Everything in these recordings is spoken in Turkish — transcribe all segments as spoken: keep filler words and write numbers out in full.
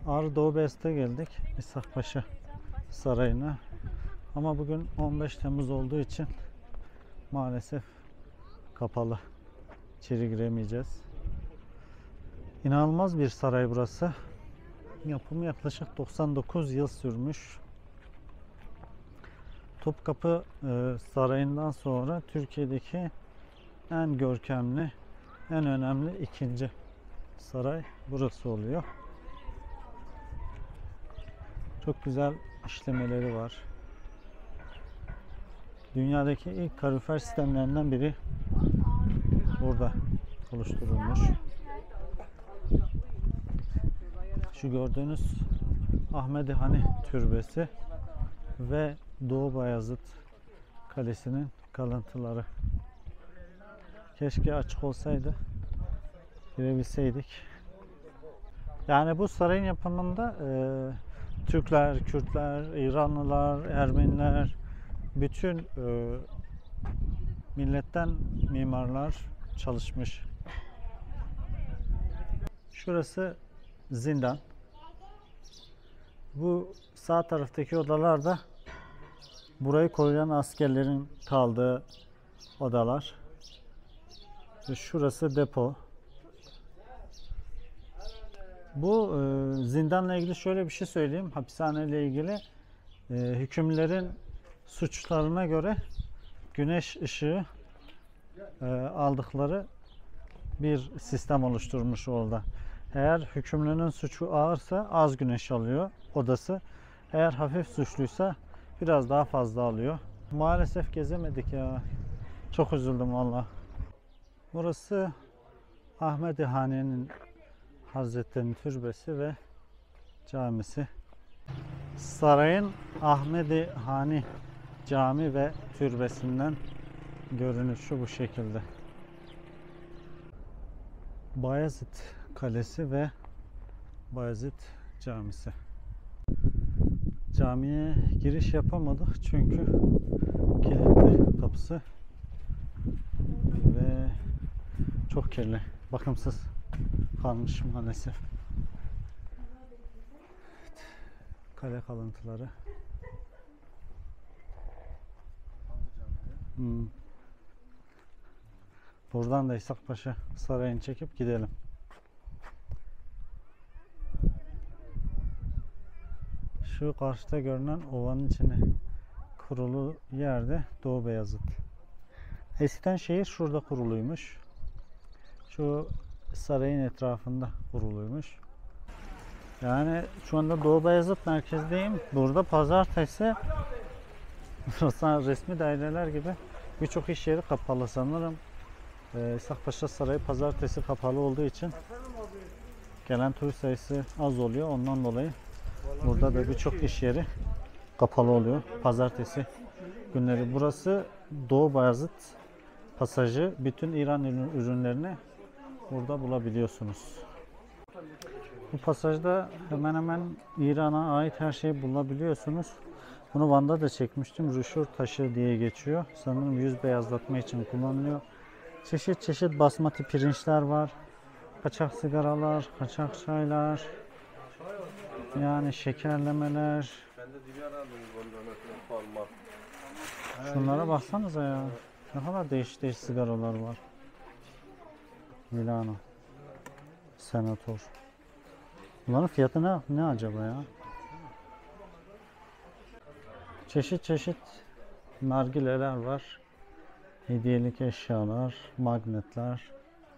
Ağrı Doğu Beyazıt'a geldik. İshak Paşa Sarayı'na. Ama bugün on beş Temmuz olduğu için maalesef kapalı. İçeri giremeyeceğiz. İnanılmaz bir saray burası. Yapımı yaklaşık doksan dokuz yıl sürmüş. Topkapı e, Sarayı'ndan sonra Türkiye'deki en görkemli, en önemli ikinci saray burası oluyor. Çok güzel işlemeleri var. Dünyadaki ilk kalorifer sistemlerinden biri burada oluşturulmuş. Şu gördüğünüz Ahmedi Hani Türbesi ve Doğu Bayazıt Kalesi'nin kalıntıları. Keşke açık olsaydı, girebilseydik. Yani bu sarayın yapımında e, Türkler, Kürtler, İranlılar, Ermeniler, bütün e, milletten mimarlar çalışmış. Şurası zindan. Bu sağ taraftaki odalar da burayı koruyan askerlerin kaldığı odalar. Ve şurası depo. Bu e, zindanla ilgili şöyle bir şey söyleyeyim. Hapishaneyle ilgili e, hükümlerin suçlarına göre güneş ışığı e, aldıkları bir sistem oluşturmuş orada. Eğer hükümlünün suçu ağırsa az güneş alıyor odası. Eğer hafif suçluysa biraz daha fazla alıyor. Maalesef gezemedik ya. Çok üzüldüm valla. Burası Ahmedi Hani'nin Hazretleri'nin türbesi ve camisi. Sarayın Ahmedi Hani cami ve türbesinden görünüşü bu şekilde. Bayezid Kalesi ve Bayezid Camisi. Camiye giriş yapamadık çünkü kilitli kapısı ve çok kirli, bakımsız kalmış maalesef. Evet, kale kalıntıları. Hmm. Buradan da İshak Paşa Sarayı'nı çekip gidelim. Şu karşıda görünen ovanın içine kurulu yerde Doğu Beyazıt. Eskiden şehir şurada kuruluymuş. Şu sarayın etrafında kuruluymuş. Yani şu anda Doğu Beyazıt merkezdeyim. Burada pazartesi burası resmi daireler gibi birçok iş yeri kapalı sanırım. Ee, İshak Paşa Sarayı pazartesi kapalı olduğu için gelen turist sayısı az oluyor. Ondan dolayı burada da birçok iş yeri kapalı oluyor pazartesi günleri. Burası Doğu Bayazıt pasajı. Bütün İran ürünlerini burada bulabiliyorsunuz. Bu pasajda hemen hemen İran'a ait her şeyi bulabiliyorsunuz. Bunu Van'da da çekmiştim. Rüşur taşı diye geçiyor. Sanırım yüz beyazlatma için kullanılıyor. Çeşit çeşit basmati pirinçler var. Kaçak sigaralar, kaçak çaylar. Yani şekerlemeler. Şunlara baksanıza ya. Ne kadar değişik değişik sigaralar var. Milano. Senator. Bunların fiyatı ne, ne acaba ya? Çeşit çeşit nargileler var. Hediyelik eşyalar, magnetler.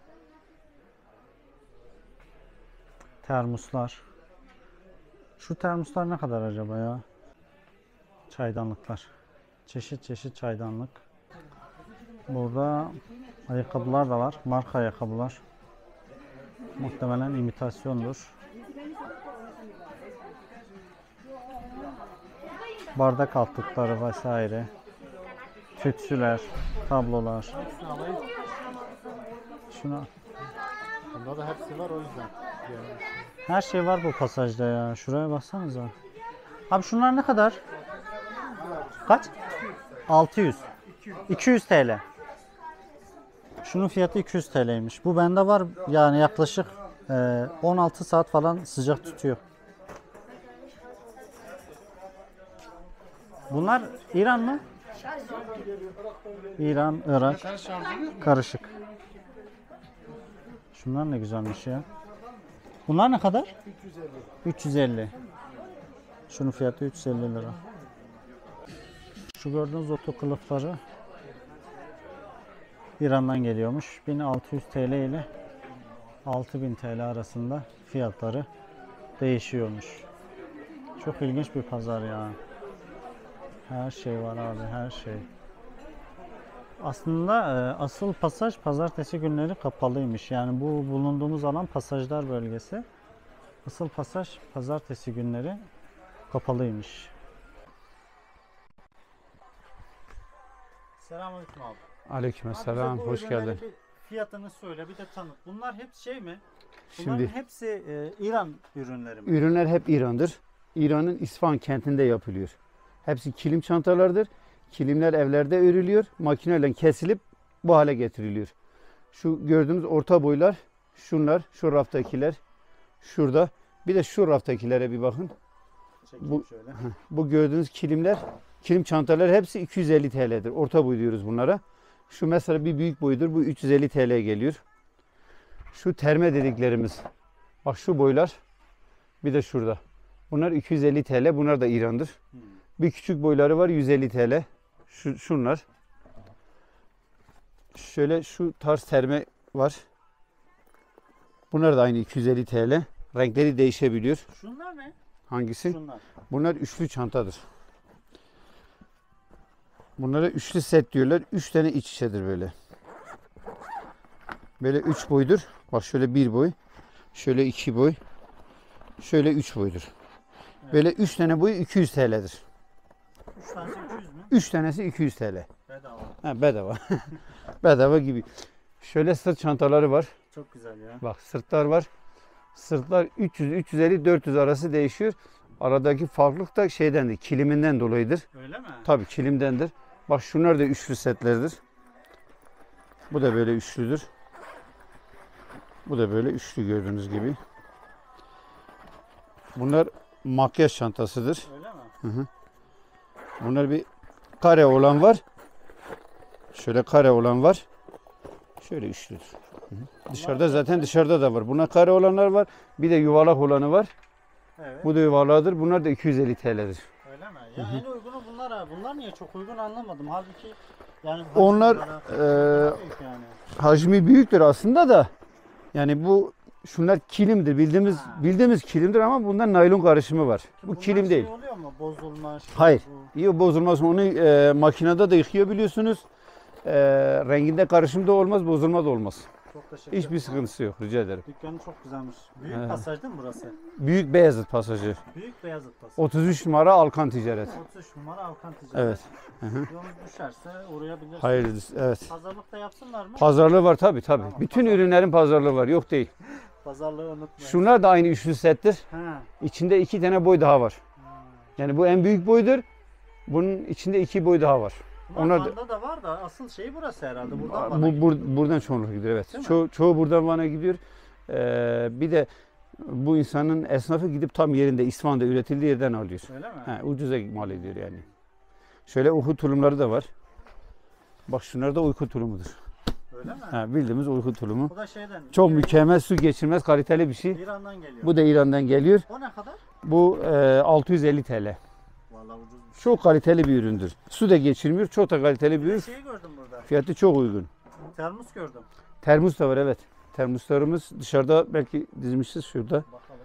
Termoslar. Şu termoslar ne kadar acaba ya? Çaydanlıklar. Çeşit çeşit çaydanlık. Burada ayakkabılar da var. Marka ayakkabılar. Muhtemelen imitasyondur. Bardak altlıkları vesaire. Tütsüler, tablolar. Şuna. Bunda da hepsi var o yüzden. Her şey var bu pasajda ya. Şuraya baksanıza. Abi şunlar ne kadar? Kaç? altı yüz. iki yüz T L. Şunun fiyatı iki yüz T L'ymiş. Bu bende var yani yaklaşık e, on altı saat falan sıcak tutuyor. Bunlar İran mı? İran, Irak karışık. Şunlar ne güzelmiş ya. Bunlar ne kadar? üç yüz elli. üç yüz elli. Şunun fiyatı üç yüz elli lira. Şu gördüğünüz oto kılıfları İran'dan geliyormuş. bin altı yüz T L ile altı bin T L arasında fiyatları değişiyormuş. Çok ilginç bir pazar ya. Her şey var abi, her şey. Aslında e, asıl pasaj pazartesi günleri kapalıymış. Yani bu bulunduğumuz alan pasajlar bölgesi. Asıl pasaj pazartesi günleri kapalıymış. Selamünaleyküm abi. Aleykümselam, hoş geldin. Bir fiyatını söyle, bir de tanıt. Bunlar hep şey mi? Şimdi Bunların hepsi e, İran ürünleri mi? ürünler hep İran'dır. İran'ın İsfahan kentinde yapılıyor. Hepsi kilim çantalardır. Kilimler evlerde örülüyor. Makineyle kesilip bu hale getiriliyor. Şu gördüğünüz orta boylar, şunlar, şu raftakiler, şurada. Bir de şu raftakilere bir bakın. Çekeyim Bu, şöyle. bu gördüğünüz kilimler, kilim çantalar hepsi iki yüz elli T L'dir. Orta boy diyoruz bunlara. Şu mesela bir büyük boydur. Bu üç yüz elli T L geliyor. Şu terme dediklerimiz. Bak şu boylar. Bir de şurada. Bunlar iki yüz elli T L. Bunlar da İran'dır. Hmm. Bir küçük boyları var yüz elli T L. Şu, şunlar. Şöyle şu tarz terme var. Bunlar da aynı iki yüz elli T L. Renkleri değişebiliyor. Şunlar ne? Hangisi? Şunlar. Bunlar üçlü çantadır. Bunlara üçlü set diyorlar. Üç tane iç içedir böyle. Böyle üç boydur. Bak şöyle bir boy. Şöyle iki boy. Şöyle üç boydur. Böyle üç tane boyu iki yüz T L'dir. Üç tanesi iki yüz mü? Üç tanesi iki yüz T L. Bedava. Ha, bedava. Bedava gibi. Şöyle sırt çantaları var. Çok güzel ya. Bak sırtlar var. Sırtlar üç yüz, üç yüz elli, dört yüz arası değişiyor. Aradaki farklılık da şeydendir. Kiliminden dolayıdır. Öyle mi? Tabii kilimdendir. Bak şunlar da üçlü setlerdir. Bu da böyle üçlüdür. Bu da böyle üçlü gördüğünüz gibi. Bunlar makyaj çantasıdır. Öyle mi? Bunlar bir kare olan var. Şöyle kare olan var. Şöyle üçlüdür. Hı hı. Dışarıda zaten dışarıda da var. Buna kare olanlar var. Bir de yuvarlak olanı var. Evet. Bu da yuvarlaktır. Bunlar da iki yüz elli T L'dir. Öyle mi? Ya en uygunu bunlar ha. Bunlar niye çok uygun anlamadım. Halbuki yani Onlar bunlara- eee, yani. hacmi büyüktür aslında da. Yani bu şunlar kilimdir. Bildiğimiz Ha. bildiğimiz kilimdir ama bunda naylon karışımı var. Bu Bunlar kilim şey değil. oluyor mu? Bozulma. şey, Hayır. bu. İyi bozulmaz. Onu e, makinede de yıkayabiliyorsunuz. E, renginde karışım da olmaz, bozulma da olmaz. Çok teşekkür Hiçbir ederim. sıkıntısı yok. Rica ederim. Dükkanı çok güzelmiş. Büyük Evet. pasaj değil mi burası? Büyük Beyazıt pasajı. Büyük Beyazıt pasaj. otuz üç numara Alkan Ticaret. otuz üç numara Alkan Ticaret. Evet. Hı hı. Yolunuz düşerse uğrayabilirsiniz. Hayırlı. Evet. Pazarlıkta yapsınlar mı? Pazarlığı var tabii tabii. Tamam, Bütün pazar- ürünlerin pazarlığı var. Yok değil. Pazarlığı unutmayın. Şunlar da aynı üçlü settir. Ha. İçinde iki tane boy daha var. ha. Yani bu en büyük boydur. Bunun içinde iki boy daha var. Bunlar Onlar da- Van'da da var da asıl şey burası herhalde. Buradan Bu, Van'a gidiyor. bur- buradan çoğunlukla gidiyor evet. Değil mi? Çoğu, çoğu buradan Van'a gidiyor. Ee, bir de bu insanın esnafı gidip tam yerinde İsfahan'da üretildiği yerden alıyor. Öyle mi? Ha, ucuza mal ediyor yani. Şöyle uyku tulumları da var. Bak şunlar da uyku tulumudur. Öyle mi? Ha, bildiğimiz uyku tulumu. Bu da şeyden. Çok İran- mükemmel, su geçirmez, kaliteli bir şey. İran'dan geliyor. Bu da İran'dan geliyor. O ne kadar? Bu e, altı yüz elli T L. Vallahi ucuz. Çok kaliteli bir üründür. Su da geçirmiyor, çok da kaliteli bir Bir de ürün. şeyi gördüm burada. Fiyatı çok uygun. Termos gördüm. Termos da var evet. Termoslarımız dışarıda belki dizmişiz şurada. Bakalım.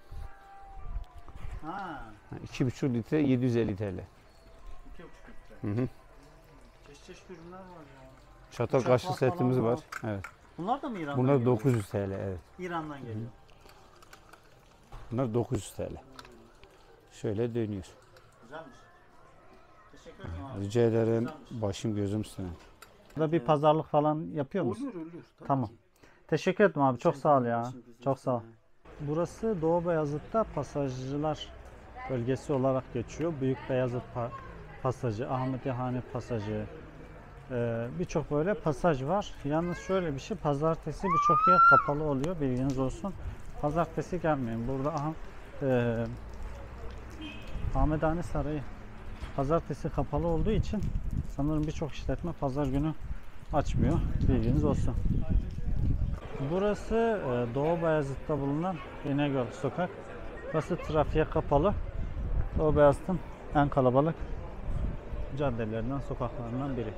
Ha. iki buçuk litre yedi yüz elli T L. iki buçuk litre. Hı hı. Çeşit çeşit ürünler var ya. Çatal Uçak kaşık var setimiz falan var. var. Evet. Bunlar da mı İran'dan Bunlar geliyor? dokuz yüz T L evet. İran'dan geliyor. Bunlar dokuz yüz T L. Şöyle dönüyor. Güzelmiş. Teşekkür ederim abi. Rica ederim. Güzelmiş. Başım gözüm üstüne. Burada bir pazarlık falan yapıyor musun? Olur olur. Tabii Tamam. ki. Teşekkür ederim abi. Çok sağ ol ya. İşin gücün Çok sağ ol. üstüne. Burası Doğu Beyazıt'ta pasajcılar bölgesi olarak geçiyor. Büyük Beyazıt pa- pasajı, Ahmetihane pasajı, ee, birçok böyle pasaj var. Yalnız şöyle bir şey, pazartesi birçok yer kapalı oluyor, bilginiz olsun. Pazartesi gelmeyin. Burada aha, e, Ahmedhane Sarayı pazartesi kapalı olduğu için sanırım birçok işletme pazar günü açmıyor. Bilginiz olsun. Burası e, Doğu Beyazıt'ta bulunan İnegöl Sokak. Burası trafiğe kapalı. Doğu Beyazıt'ın en kalabalık caddelerinden, sokaklarından biri.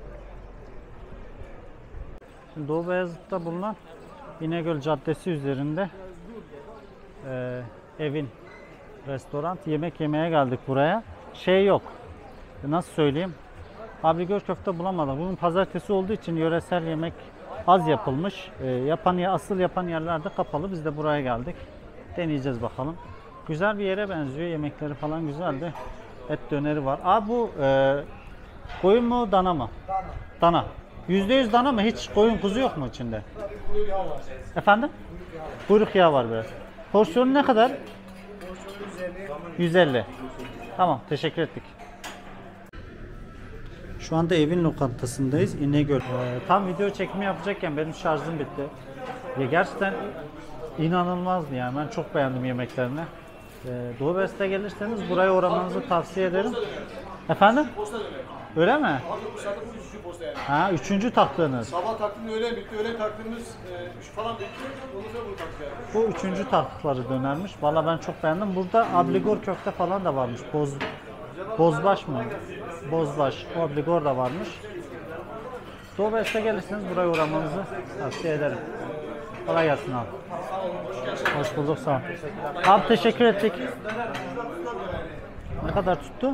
Şimdi Doğu Beyazıt'ta bulunan İnegöl Caddesi üzerinde e, evin restoran, yemek yemeye geldik buraya. Şey yok. Nasıl söyleyeyim? Abrigör köfte bulamadık. Bugün pazartesi olduğu için yöresel yemek az yapılmış. E, yapan asıl yapan yerlerde kapalı. Biz de buraya geldik. Deneyeceğiz bakalım. Güzel bir yere benziyor. Yemekleri falan güzeldi. Et döneri var. Aa bu e, koyun mu dana mı? Dana. Dana. yüzde yüz dana mı? Hiç koyun kuzu yok mu içinde? Kuyruk yağı var. Efendim? Kuyruk yağı var biraz. Porsiyonu ne kadar? Porsiyonu yüz elli. yüz elli. Tamam, teşekkür ettik. Şu anda evin lokantasındayız. İnegöl. Ee, tam video çekimi yapacakken benim şarjım bitti. Ya gerçekten inanılmazdı yani. Ben çok beğendim yemeklerini. Ee, Doğu Beyazıt'a gelirseniz buraya uğramanızı tavsiye ederim. Efendim? Öyle mi? Abi bu saatte bu üçüncü posta yani. Ha, üçüncü taktığınız. Sabah taktığımız öğlen bitti. Öğlen taktığımız e, üç falan bitti. Ondan sonra bunu taktık yani. Bu üçüncü taktıkları dönermiş. Valla ben çok beğendim. Burada abligor köfte falan da varmış. Boz, bozbaş mı? Bozbaş. O abligor da varmış. Doğu Beyazıt'a gelirseniz buraya uğramanızı tavsiye ederim. Kolay gelsin abi. Hoş bulduk, sağ ol. Abi teşekkür ettik. Ne kadar tuttu?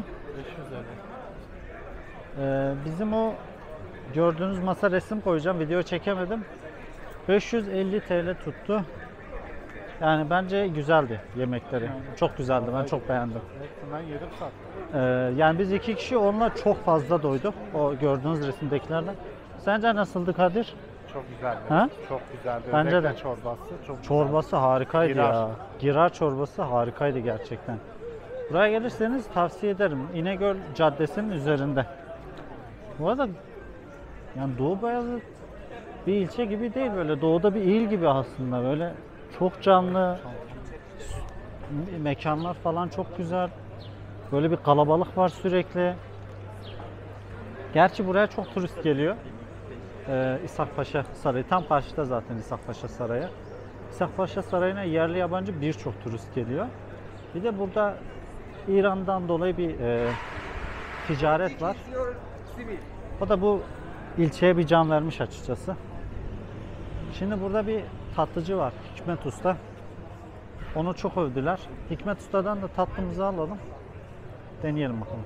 Ee, bizim o gördüğünüz masa resim koyacağım. Video çekemedim. beş yüz elli T L tuttu. Yani bence güzeldi yemekleri. Çok güzeldi. Ben çok beğendim. Ben yedim sattım. Ee, yani biz iki kişi onunla çok fazla doyduk. O gördüğünüz resimdekilerden. Sence nasıldı Kadir? Çok güzeldi. Ha? Çok güzeldi. Bence Özellikle de. çorbası çok Çorbası harikaydı Girar. ya. Girar çorbası harikaydı gerçekten. Buraya gelirseniz tavsiye ederim. İnegöl Caddesi'nin üzerinde. Bu arada yani Doğu Beyazıt bir ilçe gibi değil, böyle doğuda bir il gibi aslında, böyle çok canlı me- mekanlar falan çok güzel, böyle bir kalabalık var sürekli. Gerçi buraya çok turist geliyor. Ee, İshak Paşa Sarayı tam karşıda zaten. İshak Paşa Sarayı. İshak Paşa Sarayı'na yerli yabancı birçok turist geliyor. Bir de burada İran'dan dolayı bir e, ticaret var. O da bu ilçeye bir can vermiş açıkçası. Şimdi burada bir tatlıcı var, Hikmet Usta. Onu çok övdüler. Hikmet Usta'dan da tatlımızı alalım. Deneyelim bakalım.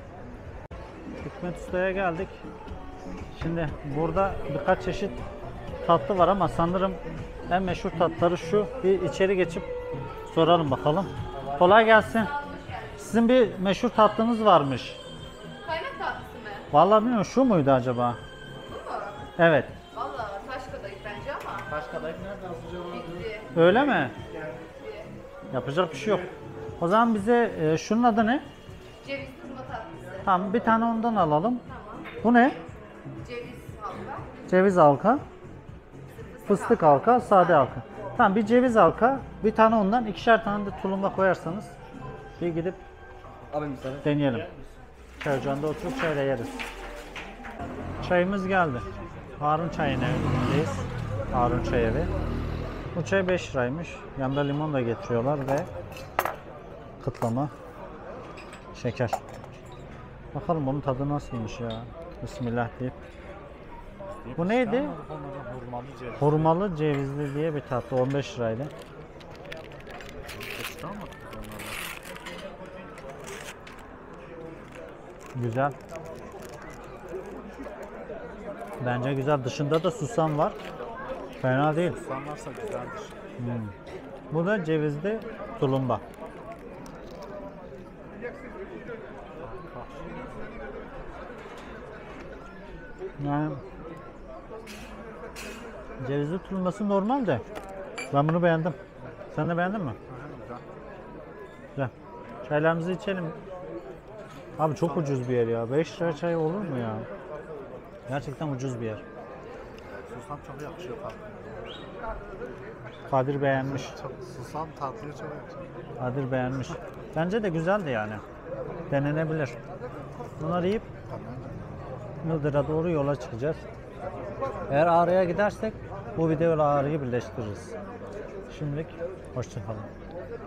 Hikmet Usta'ya geldik. Şimdi burada birkaç çeşit tatlı var ama sanırım en meşhur tatları şu. Bir içeri geçip soralım bakalım. Kolay gelsin. Sizin bir meşhur tatlınız varmış. Kaymak tatlısı mı? Vallahi bilmiyorum, şu muydu acaba? Bu mu? Evet. Valla taş kadayıf bence ama. Taş kadayıf nereden sıcağı Bitti. Öyle mi? Bitti. Yapacak bir şey yok. O zaman bize e, şunun adı ne? Ceviz kızma tatlısı. Tamam, bir tane ondan alalım. Tamam. Bu ne? Ceviz halka. Ceviz halka, fıstık halka, sade halka. Tamam, bir ceviz halka, bir tane ondan, ikişer tane de tulumba koyarsanız bir gidip deneyelim. Çay ocağında oturup çayla yeriz. Çayımız geldi. Harun Çay'ın evindeyiz. Harun Çay evi. Bu çay beş liraymış. Yanında limon da getiriyorlar ve kıtlama şeker. Bakalım bunun tadı nasılmış ya. Bismillah deyip. Bu neydi? Hurmalı ceviz. Hurmalı cevizli diye bir tatlı, on beş liraydı. Güzel. Bence güzel. Dışında da susam var. Fena değil. Susam varsa güzeldir. Hmm. Bu da cevizli tulumba. Yani cevizli tulumbası normal de ben bunu beğendim. Sen de beğendin mi? Güzel. Çaylarımızı içelim. Abi çok ucuz bir yer ya. beş lira çay olur mu ya? Gerçekten ucuz bir yer. Susam çok yakışıyor tatlıya. Kadir beğenmiş. Çok, susam tatlıya çok yakışıyor. Kadir beğenmiş. Bence de güzeldi yani. Denenebilir. Bunları yiyip Iğdır'a doğru yola çıkacağız. Eğer Ağrı'ya gidersek bu videoyla Ağrı'yı birleştiririz. Şimdilik hoşça kalın.